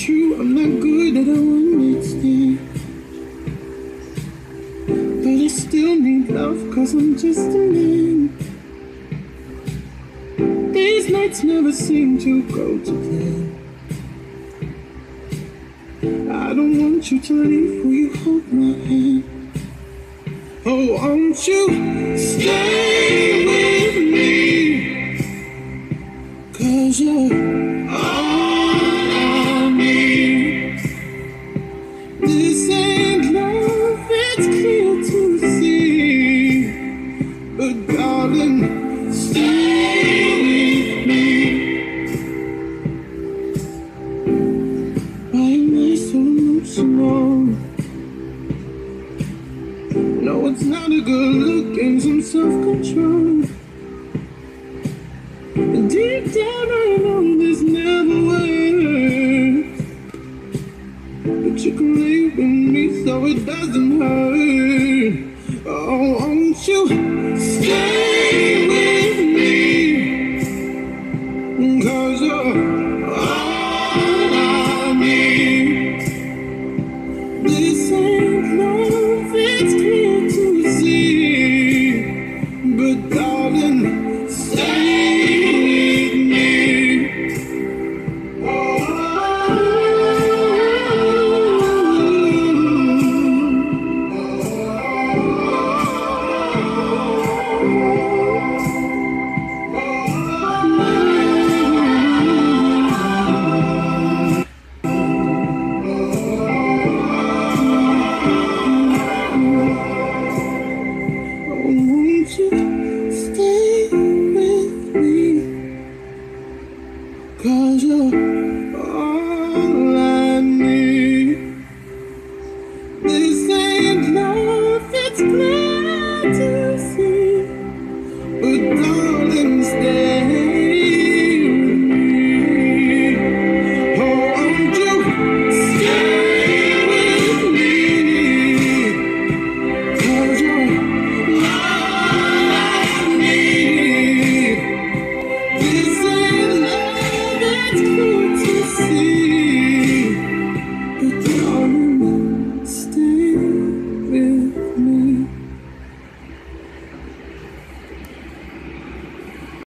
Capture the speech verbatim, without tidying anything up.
true, I'm not good at a one-night stand, but I still need love, cause I'm just a man. These nights never seem to go to plan. I don't want you to leave, will you hold my hand? Oh, won't you stay with me? Cause you're all I need. This ain't love, it's clear to see, but darling, stay with me. Why am I so emotional? No, it's not a good look and some self-control. Deep down I know this never works, but you can leave with me so it doesn't hurt.